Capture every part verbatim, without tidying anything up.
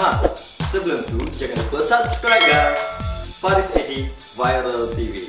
Ha, sebelum tu jangan lupa subscribe guys. Faris Edi Viral T V.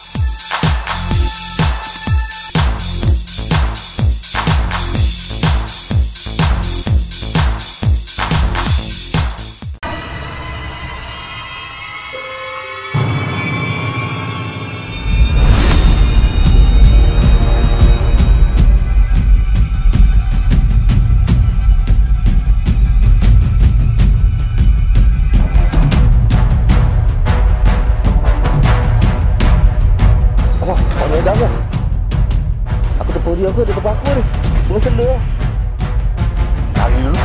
Aku tepuk dia aku, dia tepuk aku ni. Sela-sela lah. Lari dulu.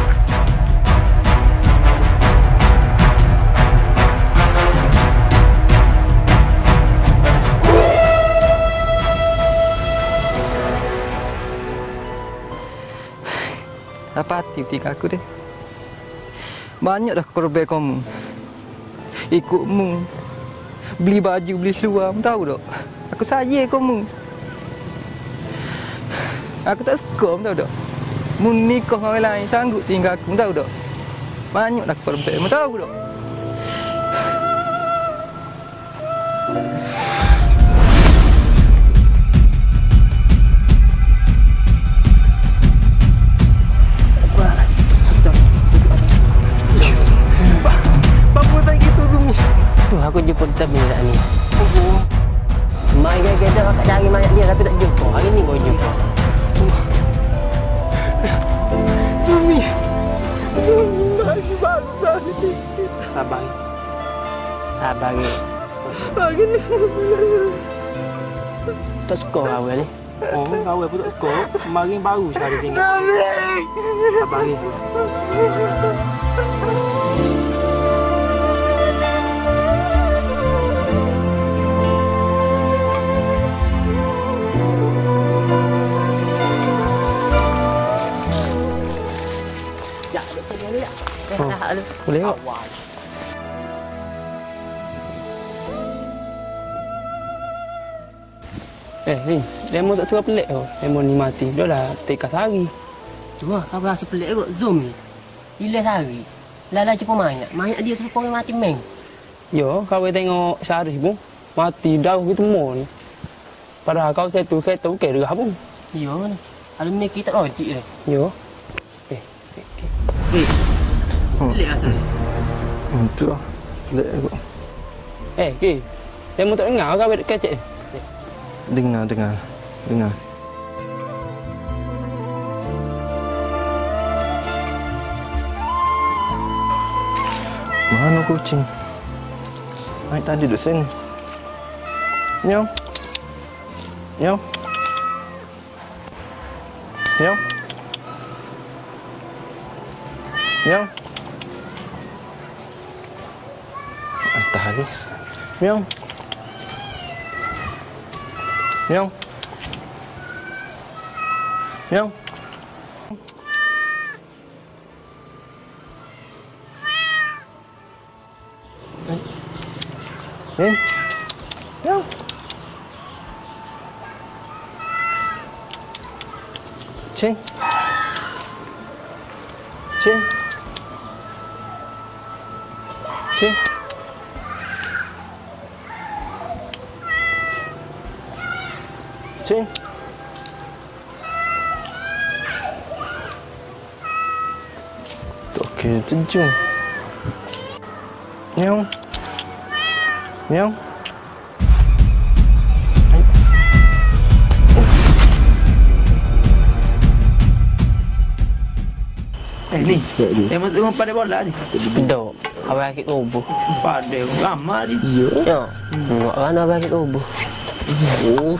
Apa hati tinggal aku deh. Banyak dah korban kamu. Ikutmu. Beli baju, beli seluar, tahu tak? Aku sayang kamu. Aku tak suka, tahu tak? Mu nikah orang lain, sanggup tinggal aku, tahu tak? Banyak dah korban, tahu tak? Aku jumpa kita minat ni. Mai gaya-gaya akak cari mayat dia tapi tak jumpa. Hari ni baru jumpa. Mami. Mami bangsa ni. Sabar. Sabar ni. Lagi ni. Tak suka awal ni. Oh, awal pun tak suka. Kemarin baru sekali tengok. Sabar ni. Oh, boleh tak? Eh, ni, lemon tak suka pelik tu. Lemon ni mati. Dah lah tekas hari. Tu lah, kau rasa pelik kot. Zoom ni. Bila sehari. Lala jumpa mayat. Mayat dia tu orang mati meng. Yo, kau tengok Syarif pun. Mati dah gitu mau ni. Padahal kau saya tu kereta okey juga pun. Ya ni. Ada mikir tak logik dah. Yo. Eh, eh, eh. Eh. Pelik asal. Hmm, tu lah. Pelik aku. Eh, Ki. Lemon tak dengar kau kecek ni. Dengar, dengar. Dengar. Mana kucing? Ai tadi duduk sini. Nyau. Nyau. Nyau. Nyau. Ah, tahan ni. Nyau. Nyau. Nyau. Ni. Nyau. Cing. Cing. Cing. Cing. Okey, terjun. Nyau. Nyau. Eh ni. Lemon tu orang pada bola ni. Dok. Awak sakit tubuh. Pada ramah ni. Ya. Tengok mana awak sakit tubuh. Oh.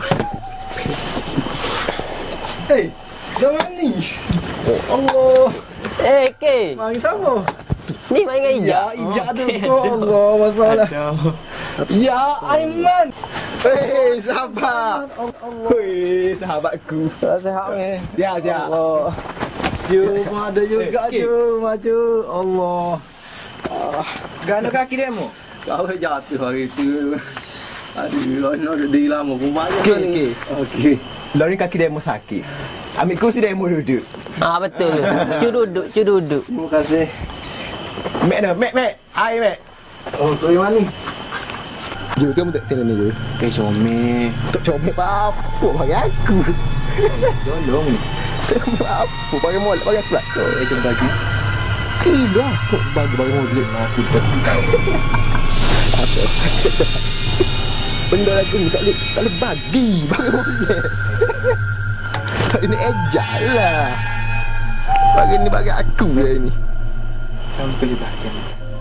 Eh, zaman ni. Oh Allah. Eh, Ki. Mari sama. Ni main dengan Ijak. Ya, Ijak tu. Oh Allah, masalah. Ya, Aiman. Hei, sahabat. Hei, sahabatku. Sihat ni. Sihat, sihat. Allah. Jom ada juga jom maju. Allah. Gana kaki demo. Kau jatuh hari tu. Aduh, nak di lama pun banyak Okey, ni. okey. Okey. Lah ni kaki demo sakit. Ambil kursi demo duduk. Ah betul. Cu duduk, cu duduk. Terima kasih. Mek dah, mek, mek. Air, mek. Oh, tu yang mana ni? Jom, tu tak tengok ni je. Eh, comel. Tak comel apa bagi aku. Tolong ni. Comel apa bagi molek bagi aku pula. Eh, jom bagi. Eh, dah aku bagi bagi molek. Aku tak. Apa? Benda lagu ni tak boleh, tak boleh bagi bagi molek. Tak ini ejak lah. Bagi ni bagi aku je ni. Sampai di bahagian.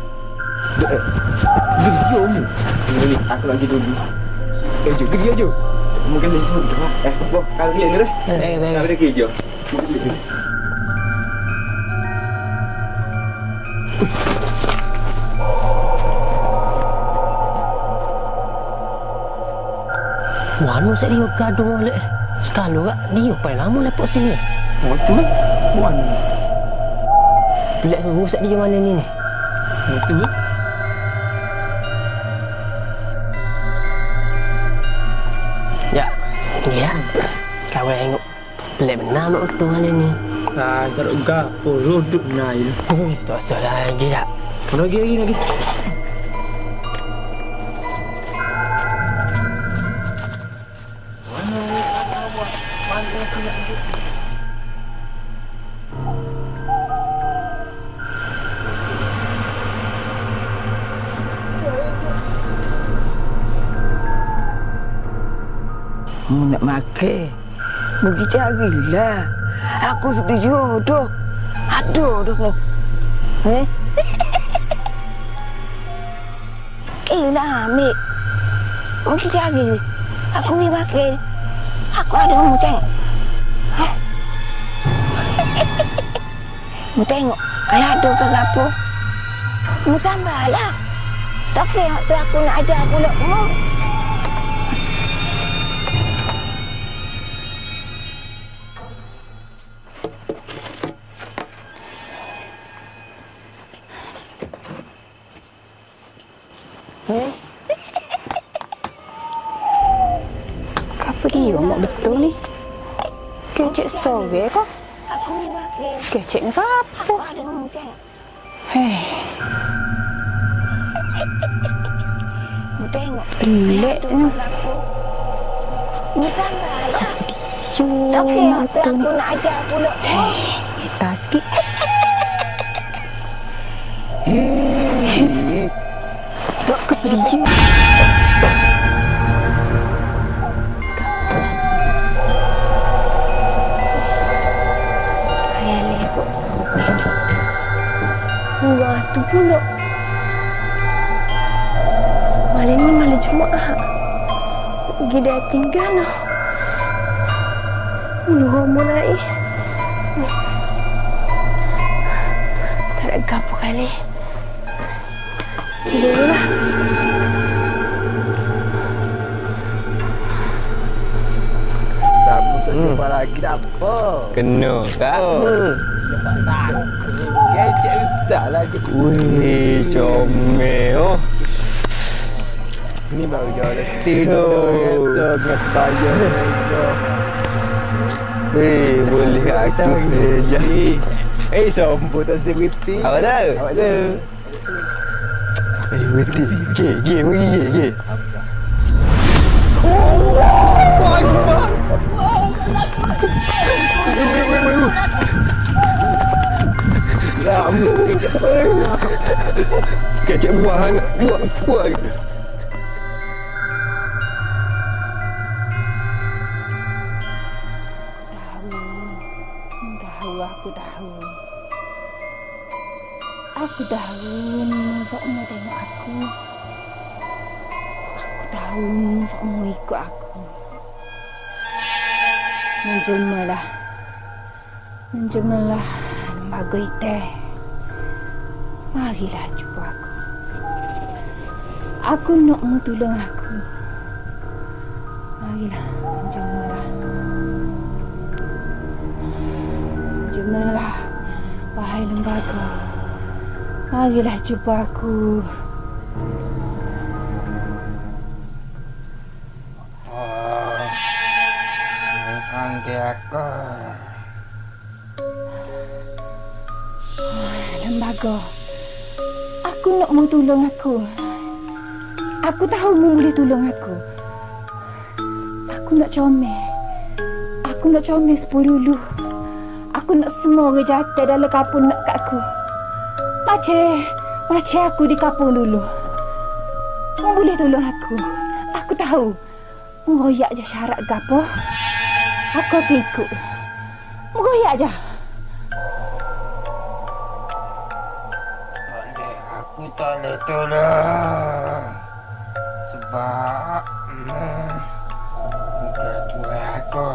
Gedio mu. Ni, aku lagi dulu. Eh, jom, gedio je. Mungkin dia semua dah. Eh, boh, kalau dia ni dah. Eh, baik. Kalau dia kerja. Wanu saya dia gaduh oleh. Sekali kak, dia paling lama lepas sini. Oh, tu lah. Buan. Bila tu rusak dia malam ni ni. Oh, tu lah. Ya. Ya. Kau tengok. Pelik benar nak tu malam ni. Ah, taruh gapo, roduk nail. Oh, tak salah lagi tak. Lagi, lagi, lagi. Mu nak makan. Pergi carilah. Aku setuju doh. Aduh doh mu. Eh? Kira ambil. Pergi cari. Aku pergi makan. Aku ada macam. Mu tengok. Kalau ada ke apa. Mu sambarlah. Tak kira tu aku nak ajar pula mu. Eh? Apa dia mak betul ni? Kecek sore kau? Aku ni makan. Kecek ni siapa? Aku ada macam. Hei. Mu tengok. Pelik ni. Mu sambarlah. Tak kira aku nak ajar pula. Hei. Tak sikit. Hei. Tak kepergian. Ayah lekok. Wah, tu pula. Malam ni malam Jumaat. Pergi dah tinggal lah. Ulu homo naik. Tak ada gapo kali. Tidur lah. Sambut tak jumpa lagi dah apa. Kena kak. Kecek besar lagi. Wih, comel. Oh. Ni baru jauh dah tidur. Kata dengan payah. Wih, boleh aku kerja. Eh, sambut tak seberiti. Awak tahu? Awak tahu. Eh, berhenti. Gih, gih, pergi, gih, gih. Kecek buah hangat. Buah, buah. Tahu, aku tahu. Aku tahu semua tengok aku. Aku tahu semua ikut aku. Menjelmalah. Menjelmalah lembaga itu. Marilah jumpa aku. Aku nak tolong aku. Marilah menjelmalah. Menjelmalah. Wahai lembaga. Marilah jumpa aku. Oh, panggil aku. Lembaga. Aku nak mau tolong aku. Aku tahu mu boleh tolong aku. Aku nak comel. Aku nak comel sepuluh dulu. Aku nak semua orang jatuh dalam kapung nak kat aku. Macam, macam aku di kapung dulu. Mu boleh tolong aku. Aku tahu. Mu royak je syarat gapo. Aku akan ikut. Mu royak je. Aku tak boleh tolong. Sebab hmm, bukan tuan aku.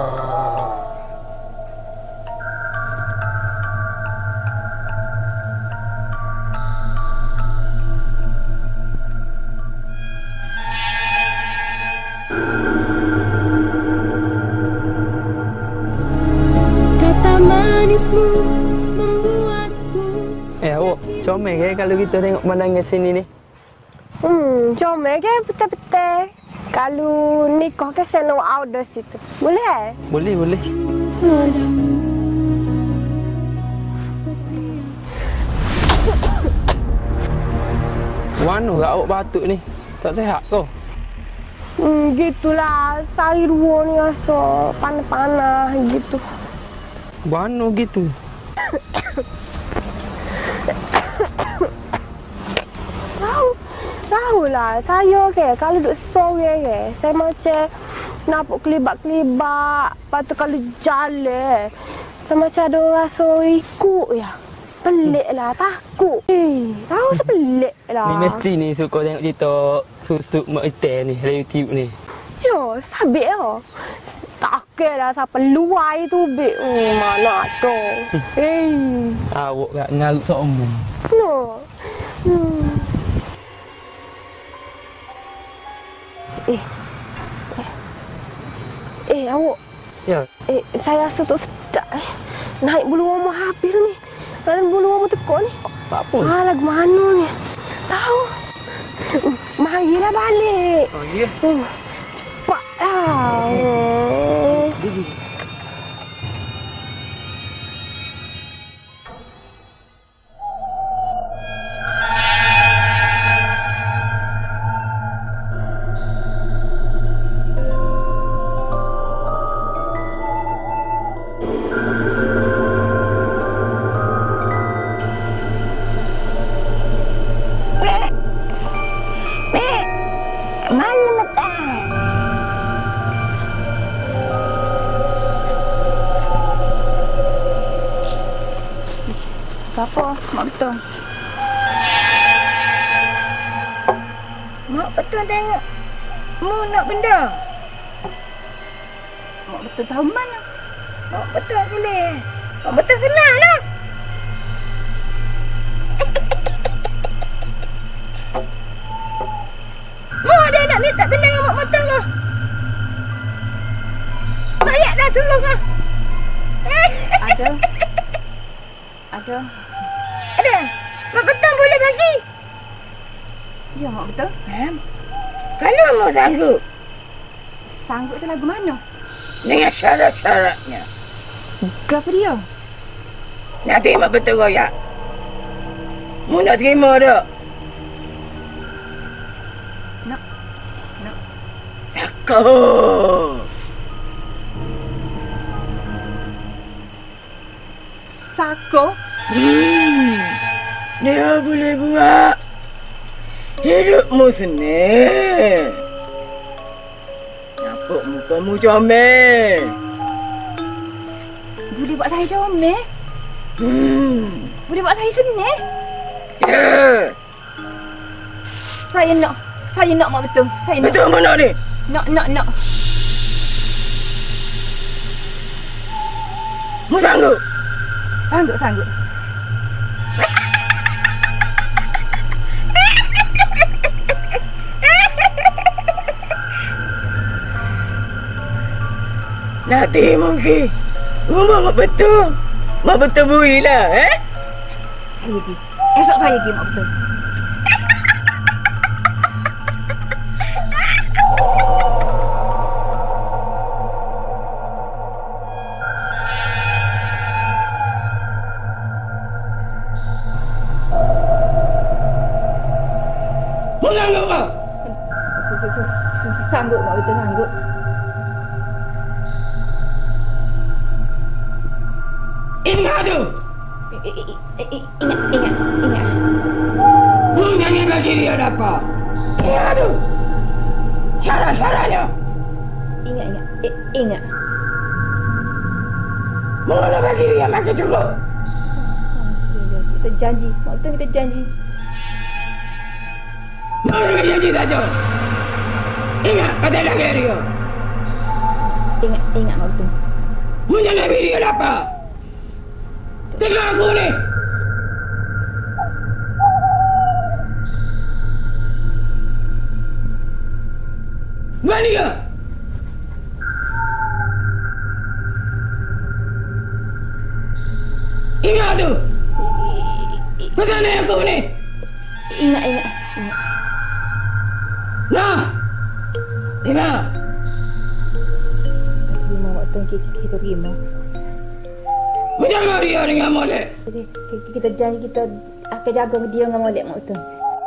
Kata manismu membuatku. Eh, awak comel ke kalau kita tengok pemandangan sini ni? Hmm, comel ke betul-betul. Kalau nikah ke sana outdoor situ. Boleh eh? Boleh, boleh. Mana kat awak batuk ni? Tak sihat kau? Hmm, gitulah. Sehari dua ni rasa panas-panas gitu. Mana gitu? Tahu, tahulah. Saya ke kalau duduk sore ke, saya macam nampak kelibak-kelibak. Lepas tu kalau jalan, saya macam ada rasa ikut ya. Pelik lah, takut. Eh, tahu saya pelik lah. Ni mesti ni suka tengok cerita susuk Mak Itel ni dari YouTube ni. Yo, sabik lah. Tak lah siapa luar itu bik. Hmm, mana ada. Eh. Awak kat ngarut seomong. No. Hmm. Eh. Eh. Eh, awak. Ya. Eh, saya rasa tu sedap eh. Naik bulu roma habis ni. Naik bulu roma tekuk ni. Apa? Ah, lagu mana ni? Tahu. Marilah balik. Oh, ya. Hmm. Cepat lah. Hmm. Apa? Mak betul. Mak betul tengok. Mu nak benda. Mak betul tahu mana? Mak betul boleh. Mak betul kenal lah. Mu ada nak minta benda dengan mak betul ke? Banyak dah suruh kah? Ada. Ada. Ada? Mak betul boleh bagi? Ya, mak betul. Eh? Kalau mak sanggup. Sanggup tu lagu mana? Dengan syarat-syaratnya. Berapa dia? Nanti mak betul royak. Mu nak terima tak? Nak. Nak. Saka. Saka? Hmm. Dia boleh buat hidupmu senang. Nampak mukamu comel. Boleh buat saya comel? Hmm. Boleh buat saya senang? Ya. Yeah. Saya nak. Saya nak mak betul. Saya nak. Betul mana ni? Nak, nak, nak. Mu sanggup? Sanggup, sanggup. Nanti mungkin rumah mak betul. Mak betul bui lah, eh? Saya pergi. Esok saya pergi mak betul. Sanggup mak betul sanggup. Ingat tu. Ingat, ingat, ingat. Mu jangan bagi dia apa. Ingat tu. Cara-caranya. Ingat, ingat, ingat. Mu nak bagi dia makan cukup. Kita janji, mak betul kita janji. Mu jangan janji saja. Ingat, kata lagi dia. Ingat, ingat mak betul. Mu jangan bagi dia apa. Tengok aku ni. Berani ke? Ingat tu. Pesan aku ni. Ingat, ingat, ingat. Nah. Ingat. Terima waktu kita, kita terima. Menjaga dia dengan molek. Kita, kita janji kita akan jaga dia dengan molek mak betul.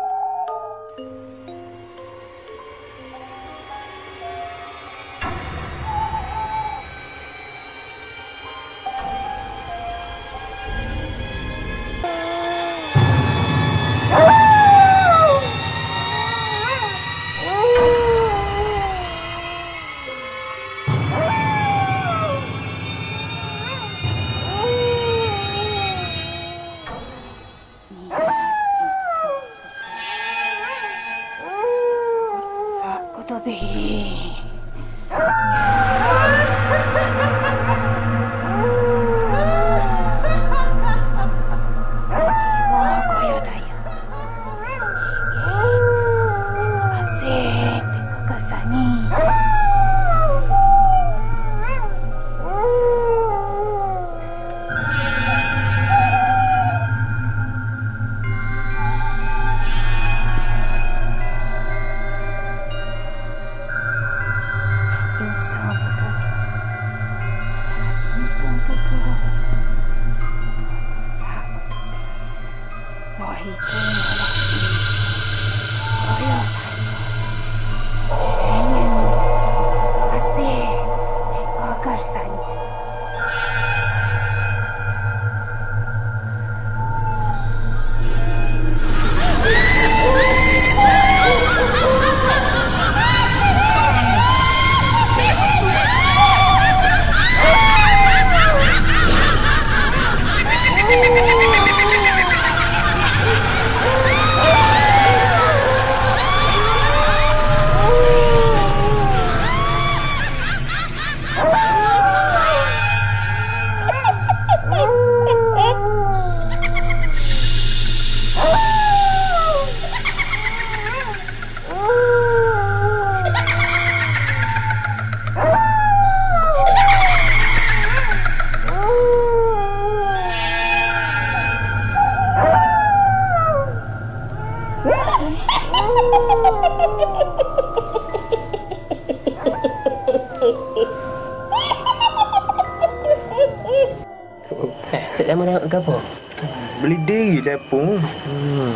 Lama nak ke apa? Beli diri telefon. Hmm.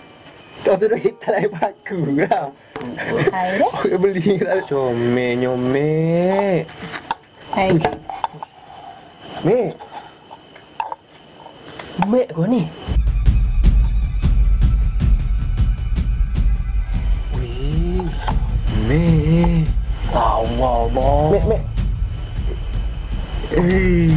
Kau sudah hitam dari paku kau. Hai dah. Kau beli lah. Comel, nyomel. Hai. Mek. Mek kau ni. Wih. Mek. Tahu bang. Mek, mek. Eh.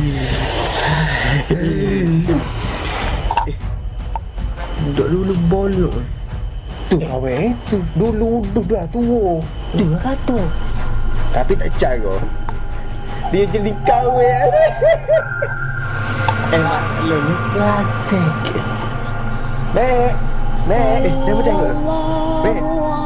Duduk dulu bolok. Tu kawan tu dulu duduk dah tua. Dia kata. Tapi tak cara. Dia jadi kawan. Eh mak lu ni klasik. Mek. Mek, eh dah bertengok. Mek.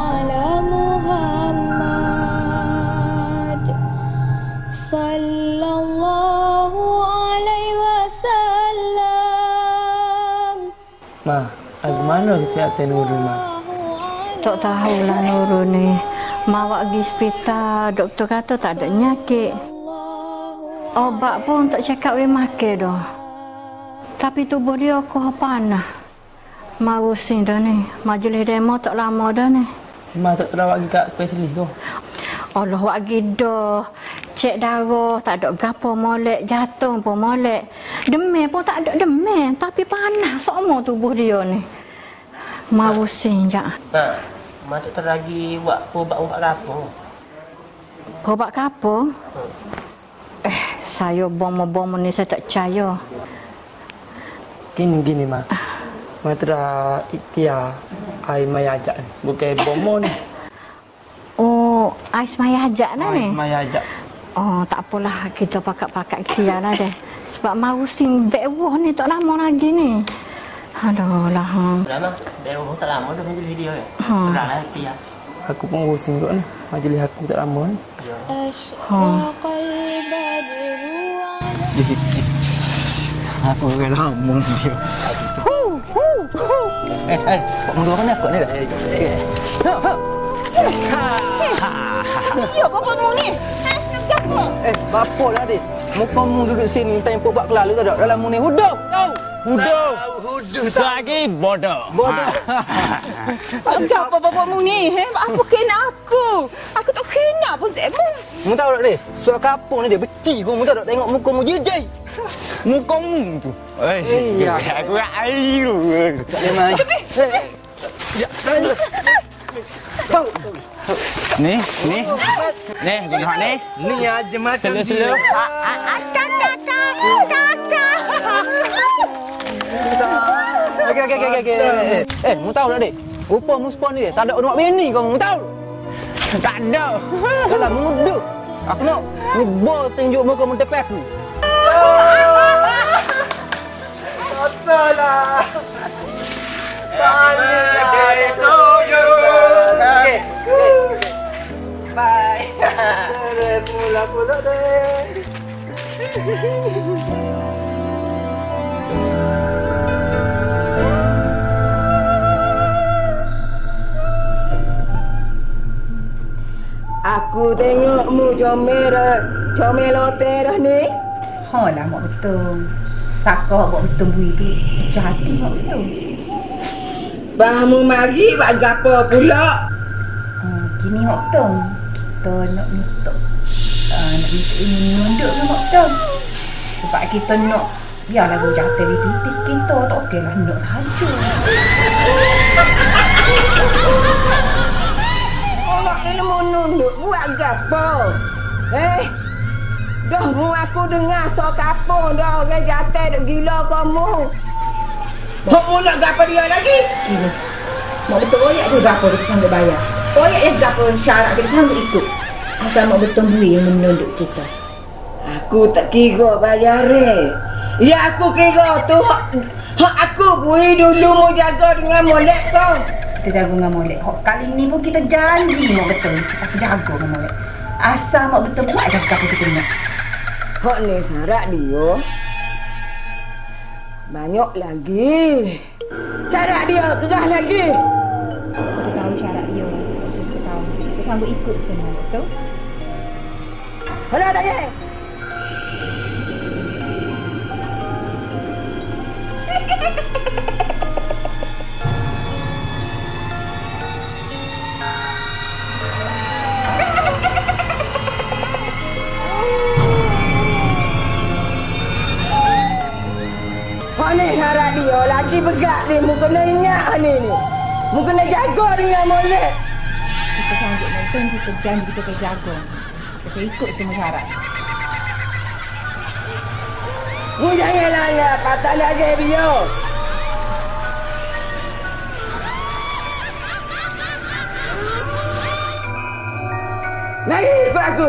Ma, lagi mana kesihatan Nurul, Ma? Tak tahulah Nurul ni. Ma awak pergi hospital, doktor kata tak ada penyakit. Obat pun tak cakap boleh makan dah. Tapi tubuh dia kau panah. Ma rusing dah ni. Majlis demo tak lama dah ni. Masuk terawat pergi kat spesialis tu. Allah wak dah. Cek darah, tak ada gapo molek, jatuh pun molek. Demam pun tak ada demam, tapi panas semua tubuh dia ni. Mau pusing jak. Ha. Mak tak lagi buat ubat-ubat gapo. Ubat gapo? Hmm. Eh, saya bom-bom ni saya tak percaya. Gini-gini, Mak. Matra ikhtiar air mayajak ni. Bukan bomo ni. Oh, ais mayajak lah ni? Ais mayajak. Oh, tak apalah. Kita pakat-pakat ikhtiar lah deh. Sebab marusin bewah ni tak lama lagi ni. Aduh lah. Lama? Bewah tak lama dah majlis video ni. Ha. Terang lah ikhtiar. Aku pun pusing juga ni. Majlis aku tak lama ni. Ya. Ha. Aku dah lama ni. Eh, eh, kok mundur kan aku ni dah. Okey. Ha, ha. Ya, bapa mu ni. Eh, nak gapo? Eh, bapa lah dia. Muka mu duduk sini tempoh buat kelalu tak ada. Dalam mu ni huduh. Tahu? Huduh. Huduh lagi bodoh. Bodoh. Gapo bapa mu ni? Eh, apa kena aku? Aku tak kena pun semu. Mu tahu tak dia? Soal kapung ni dia beci kau mu tahu tak tengok muka mu jejai. Muka mu tu. Eh, ya. Aku air tu. Tak ada mai. Eh. Ya. Tahu. Ni, ni. Ni, tengok ni. Ni aja makan Slow, dia. slow. Okey, okey, okey, okey. Eh, mu tahu tak dia? Rupa mu spawn ni dia. Tak ada orang bini kau mu tahu? Tak ada. Kalau muda. Aku nak mu bol tunjuk muka mu tepi aku. Betul-lah. Birthday to you. Okey. Bye. Pula-pula deh. Aku tengokmu comel, comel loter ni. Ha lah mak betul. Saka buat betul bui tu jadi mak betul. Bahamu mari buat gapo pula? Hmm, gini mak betul. Kita nak minta uh, nak minta ini nunduk ke mak betul. Sebab kita nak biarlah gua jatuh di titik kita tak okey lah nak saja. Orang ilmu nunduk buat gapo? Eh, dah mu aku dengar so kapung dah orang jatuh duk gila kamu. Hok mu nak gapo dia lagi? Gini. Mak betul royak tu gapo dia sanggup bayar. Royak yang gapo syarat dia sanggup ikut. Asal mak betul bui yang menunduk kita. Aku tak kira bayar eh. Ya aku kira tu hak, hak aku bui dulu mu jaga dengan molek kau. Kita jaga dengan molek. Hok kali ni pun kita janji mak betul. Kita jaga dengan molek. Asal mak betul buat jaga apa kita nak. Hok ni syarat dia. Banyak lagi. Syarat dia kerah lagi. Kita tahu syarat dia. Kita tahu. Kita sanggup ikut semua, betul? Hala tak ye? Hak ni syarat dia lagi berat ni. Mu kena ingat ni ni. Mu kena jaga dengan molek. Kita sanggup nonton, kita janji kita akan jaga. Kita ikut semua syarat. Mu jangan langgar patah lagi dia. Lagi ikut aku.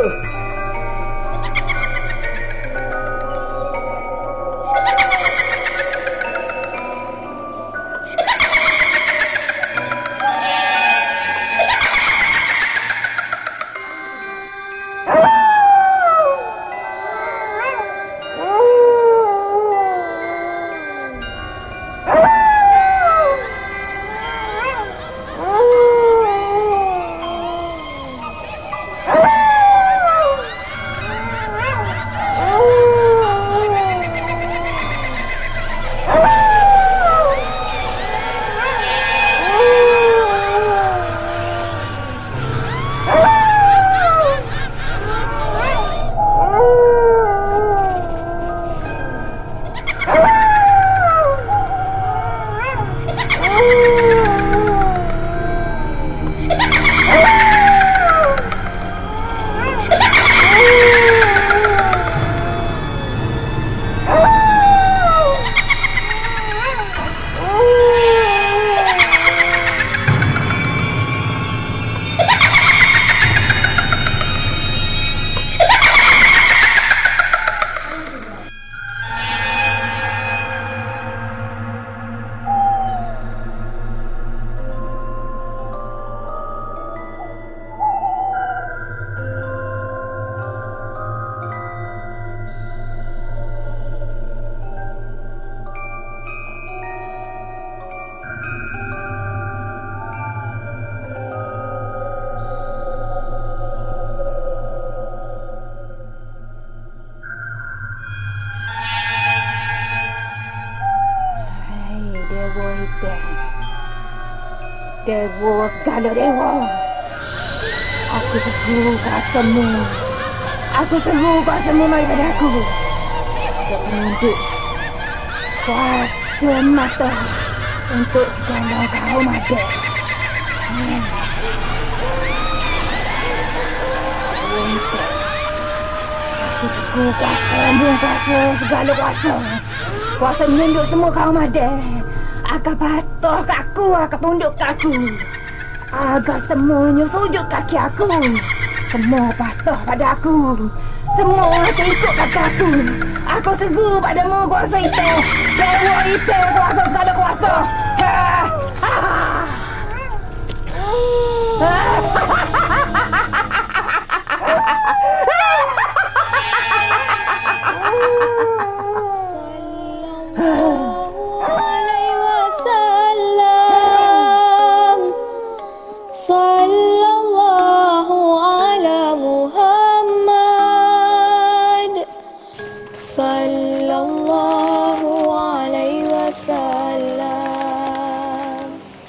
Dewa segala dewa. Aku seru kuasamu. Aku seru kuasamu mai pada aku. Sepenuntut kuasa mata untuk segala kaum ada. Hmm. Aku seru kuasamu, kuasa segala kuasa. Kuasa menunduk semua kaum ada. Akan patuh ke aku, akan tunduk ke aku. Agar semuanya sujud kaki aku. Semua patuh pada aku. Semua ikut kata aku. Aku seru padamu kuasa itu. Dewa itu kuasa segala kuasa. Ha! Ha! Sallallahu ala Muhammad. Sallallahu alaihi wasallam.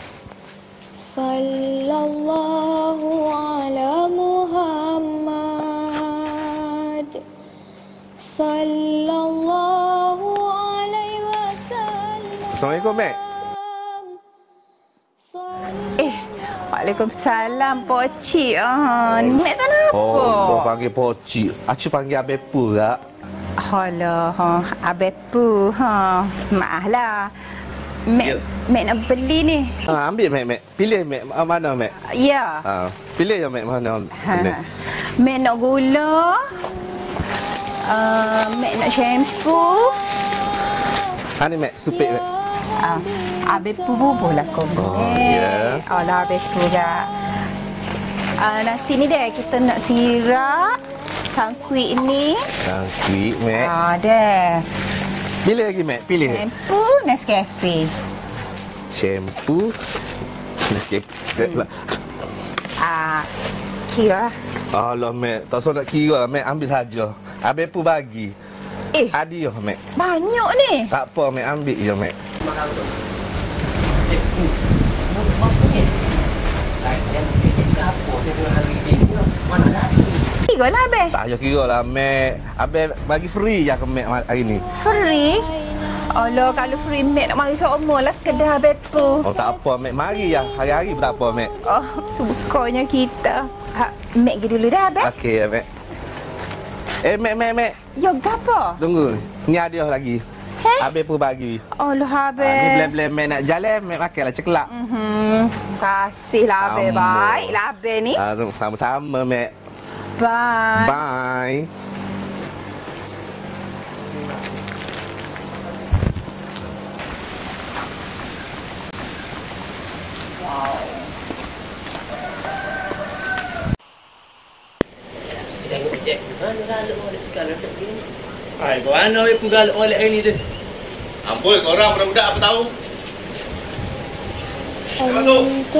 Sallallahu ala Muhammad. Sallallahu alaihi wasallam. Assalamualaikum, Mek. Waalaikumsalam, Pocik. Ah, Mek tak nak apa? Oh, panggil Pocik. Acu panggil Abang Pu tak? Alah, ha, Abang Pu, ha. Maaflah. Mek, Mek nak beli ni. Ha, ambil, Mek, Mek. Pilih, Mek. Mana, Mek? Ya. Ha, pilih je, Mek. Mana? Ha. Mek nak gula. Uh, Mek nak shampoo. Ha, ni, Mek. Supik, Mek. Ah, Abang Pu bubuh lah kau. Oh, ya. Oh, lah Abang Pu dah. Ah, nasi ni deh, kita nak sirap. Sangkuit ni. Sangkuit, Mek. Ah, deh. Pilih lagi, Mek. Pilih. Shampoo, Nescafe. Shampoo. Nescafe lah. Ah, kira. Alah, Mek. Tak usah nak kira, Mek. Ambil saja. Abang Pu bagi. Eh. Hadiah, Mek. Banyak ni. Tak apa, Mek. Ambil je, Mek. Kira lah, Abang. Tak payah kira lah, Mek. Abang bagi free je ke Mek hari ni. Free? Allah, kalau free Mek nak mari seumur lah kedai Abang Pu. Oh, tak apa, Mek. Mari ya. Hari-hari pun tak apa, Mek. Oh, sukanya kita. Ha, Mek pergi dulu dah, Abang. Okey, ya, Mek. Eh, Mek, Mek, Mek. Ya, apa? Tunggu. Ni hadiah lagi. Heh? Abang Pu bagi. Allah, Abang. Ha, ni blem-blem Mek nak jalan, Mek makanlah cekelak. Hmm, kasihlah Abang. Sama. Baiklah Abang ni. Ha, sama-sama, Mek. Bye. Bye. Wow. Kita tengok cek. Mana galak molek sekarang tak begini? Hai, kau mana weh pun galak molek hari ni tu? Ampun, korang budak-budak apa tahu? Masuk.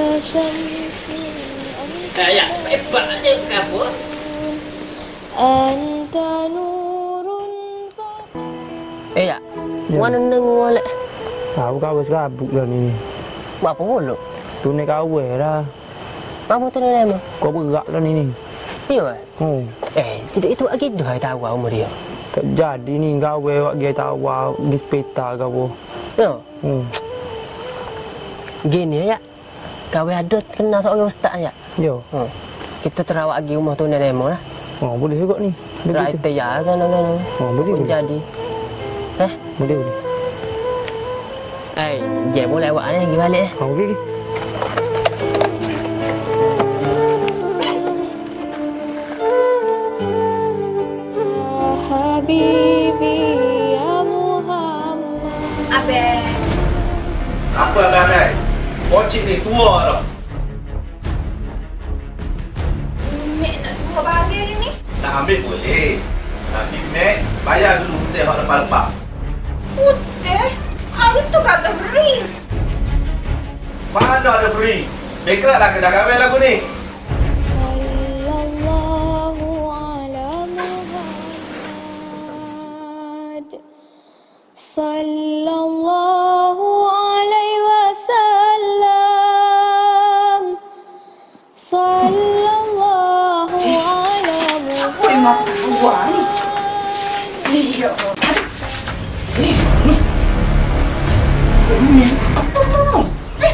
Eh, ya. Hebat je apa? Anta nurun. Eh, ya. Mana neng molek? Tahu kau serabut dah ni. Buat apa pula? Tu ni kau dah. Apa tu nama? Kau berat lah ni ni. Iya. Oh. Eh, tidak itu lagi dah tahu umur dia. Tak jadi ni kau wak dia tahu di hospital kau. Ya. Hmm. Gini ya. Kau ada kenal seorang ustaz ya? Yo. Hmm. Kita terawak lagi rumah tu nenek lah. Oh, boleh juga ni. Right ya kan-kan. Oh, boleh. Pun jadi. Eh, boleh boleh. Eh, je boleh awak ni pergi balik eh. Oh, okey. Habibi ya Muhammad. Abang. Apa, Abang? Abang? Pocik ni tua dah. Mek nak dua bahagian ni. Nak ambil boleh. Tapi Mek, bayar dulu putih hak lepas-lepas. Putih? Ah, itu kata free. Mana ada free? Bankrupt lah kedai kawin lagu ni. Sallallahu ala Muhammad. Sallallahu alaihi wasallam. Wah ni. Iya. Ni, ni. Ini apa kamu? Eh.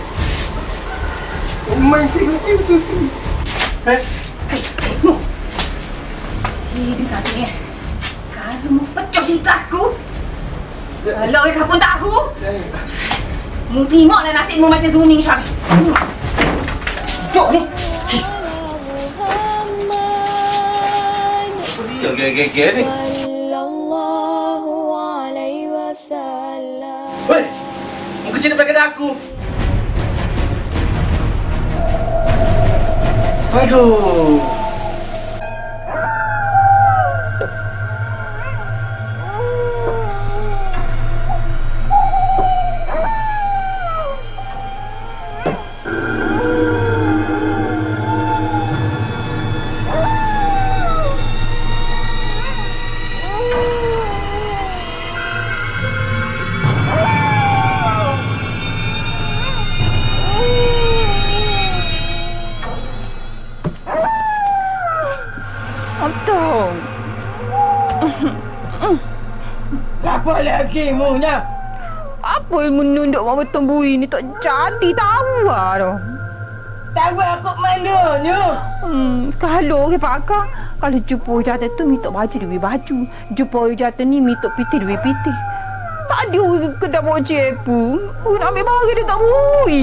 Main film itu sih. Eh. No. Ni dia kat sini. Kalau mau pecah cerita aku. Kalau kau pun tahu. Mu tengoklah nasibmu macam zooming shot. Jom ni. Apa dia gege-gege ni? Sallallahu alaihi wasallam. Weh, mu kecil depan kedai aku. Aduh. Apa lagi munya? Apa yang menunduk Mak Betung bui ni tak jadi tahu lah dah. Tahu aku mananya? Hmm, kalau orang pakar, kalau jumpa jatuh tu minta baju duit baju. Jumpa jatuh ni minta piti duit piti. Tak ada orang kedai bawa cepu. Oh, nak ambil barang dia tak bui.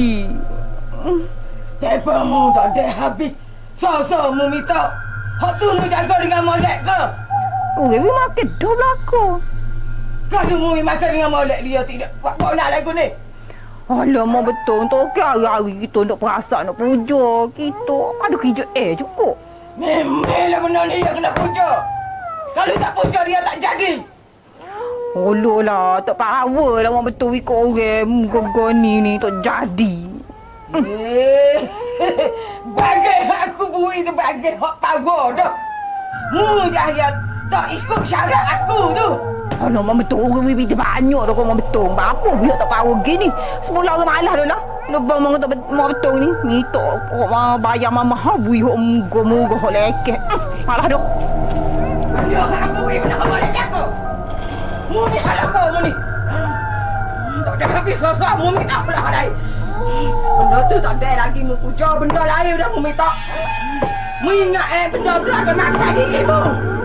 Tepamu tak ada habis. So-so mu minta. Hak tu mu jaga dengan molek ke? Oh, dia makan dah belakang. Kalau mu makan dengan molek dia tidak buat nak lagu ni. Alamak betul. Tak okey hari-hari kita nak perasan, nak puja. Kita ada kerja eh cukup. Memanglah benda ni yang kena puja. Kalau tak puja dia tak jadi. Oloh lah. Tak power lah Mak Betung ikut orang. Muka-muka ni ni tak jadi. Eh, bagai aku bui tu bagai hak power dah. Mu jangan tak ikut syarat aku tu. Alah, Mak Betung orang bibi dia banyak dah kau Mak Betung. Apa biar tak power gini? Semula orang malas dah lah. Lebang Mak Betung Mak Betung ni. Minta kau bayar mama ha bui hok muga-muga hok lekeh. Malah dah. Aduh, aku bui benda apa lagi aku? Mu ni hal apa mu ni? Tak ada habis sosok mu minta pula hal lain. Benda tu tak ada lagi mu puja, benda lain dah mu minta. Mu ingat eh benda tu akan makan gigi mu.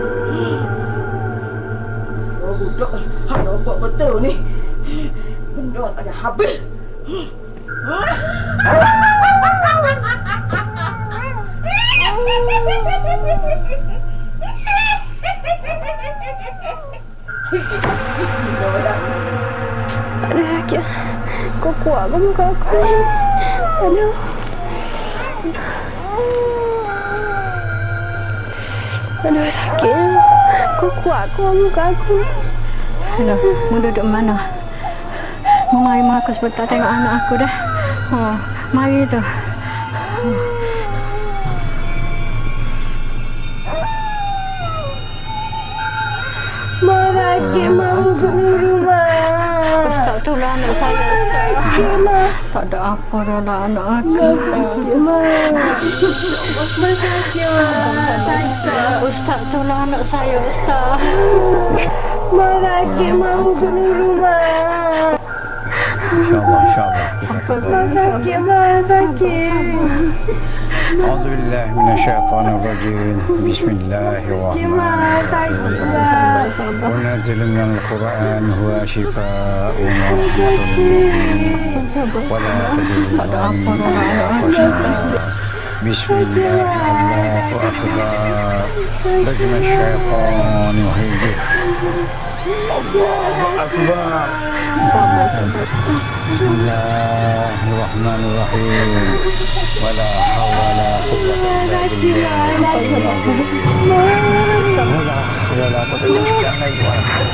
So budak hak nampak betul ni. Benda tak ada habis. Aduh, sakit. Kau kuat ke muka aku? Aduh. Aduh, sakit. Kau kuat ke muka aku? Aduh, mau duduk mana? Mau mari mak aku sebentar tengok anak aku dah. Oh, mari tu. Sakit mau sembuh mak. Ustaz tu lah anak saya. Sakit mak. Tak ada apa dah lah anak aku. Sakit mak. Sakit mak. Ustaz tu lah anak saya Ustaz. Mak sakit mau sembuh mak. InsyaAllah, insyaAllah. Sakit mak, sakit. أعوذ بالله من الشيطان الرجيم بسم الله الرحمن الرحيم وننزل من القرآن هو شفاء ورحمة للمؤمنين ولا تزيد الظالمين إلا خسارا بسم الله الله أكبر رجم الشيطان وهيجه الله أكبر بسم الله الرحمن الرحيم ولا حول ولا قوة إلا بالله ولا حول ولا قوة إلا بالله.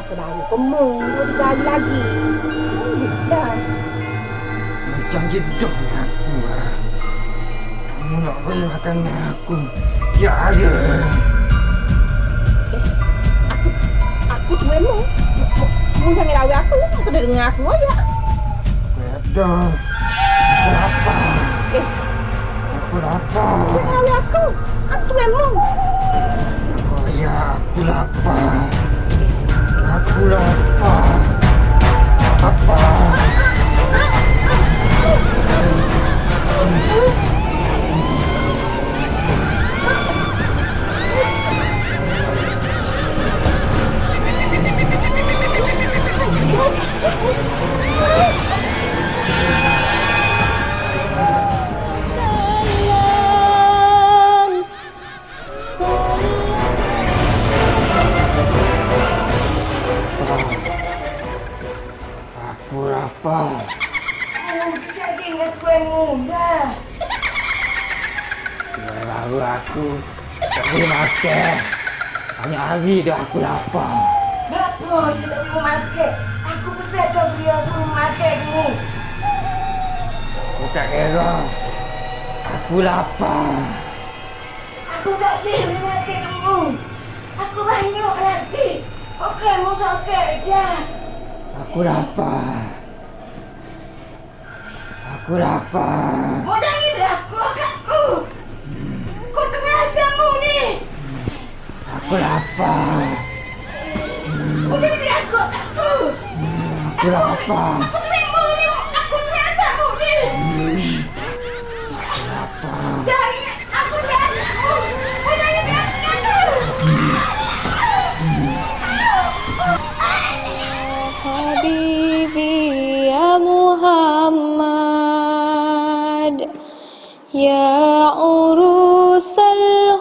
masa baru pemung, dua tiga hari lagi. Dah. Janji dah dengan aku. Kamu nak relahkan aku. Ya ada. Eh, aku, aku tu memang. Kamu jangan lawan aku. Aku dah dengar aku aja. Dah. Aku lapar. Eh. Aku lapar. Jangan lawan aku. Aku tu memang. Oh ya, aku lapar. Aku lapar. Lapar. Aku lapar. Jadi ingat kue muda. Lalu aku tak boleh makan. Banyak hari dah aku lapar. Kenapa you tak boleh makan? Aku pesan kau dia suruh makan ni. Aku tak kira. Aku lapar. Aku tak boleh makan kamu. Aku banyak lagi. Okey, mau sakit je. Aku lapar. Aku lapar. Mau jangan berlaku kat aku. Kau tengah asamu ni. Aku lapar. Mau jangan berlaku kat aku. Aku lapar. Aku terima ni. Aku tengah asamu ni. Aku lapar. Jangan. Aku tengah asamu. Mau jangan berlaku kat aku. Habibi ya Muhammad ya urusal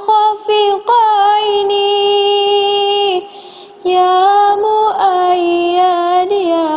khafiqaini ya muayyad ya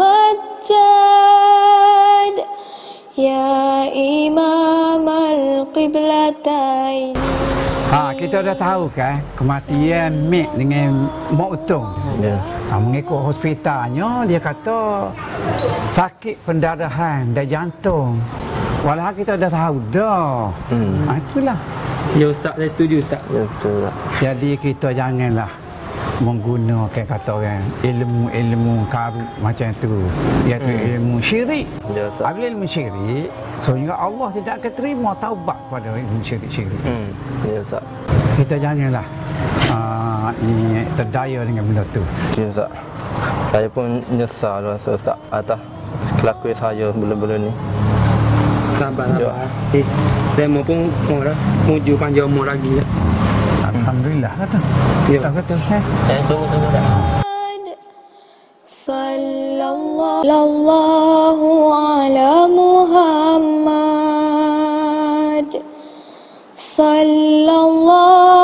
mumajjad ya imam al-qiblatain. Ha, kita dah tahu kan kematian Mek dengan Mak Utung. Ya. Ha, mengikut hospitalnya dia kata sakit pendarahan dan jantung. Walau kita dah tahu dah. Hmm. Ha, itulah. Ya Ustaz, saya setuju Ustaz. Ya betul. Jadi kita janganlah menggunakan kata orang ilmu-ilmu karut macam tu, iaitu hmm. ilmu syirik. Ya, apabila ilmu syirik, sehingga Allah tidak akan terima taubat pada ilmu syirik-syirik. Hmm. Ya, Ustaz. Kita janganlah uh, ni terdaya dengan benda tu. Ya, Ustaz. Saya pun nyesal rasa Ustaz atas kelakuan saya bela-bela ni. Sabar, sabar. Eh, saya mau pun mau dah muju panjang umur lagi. Alhamdulillah kata. Ya. Tak kata saya. Eh, semua-semua dah. Sallallahu ala Muhammad. Sallallahu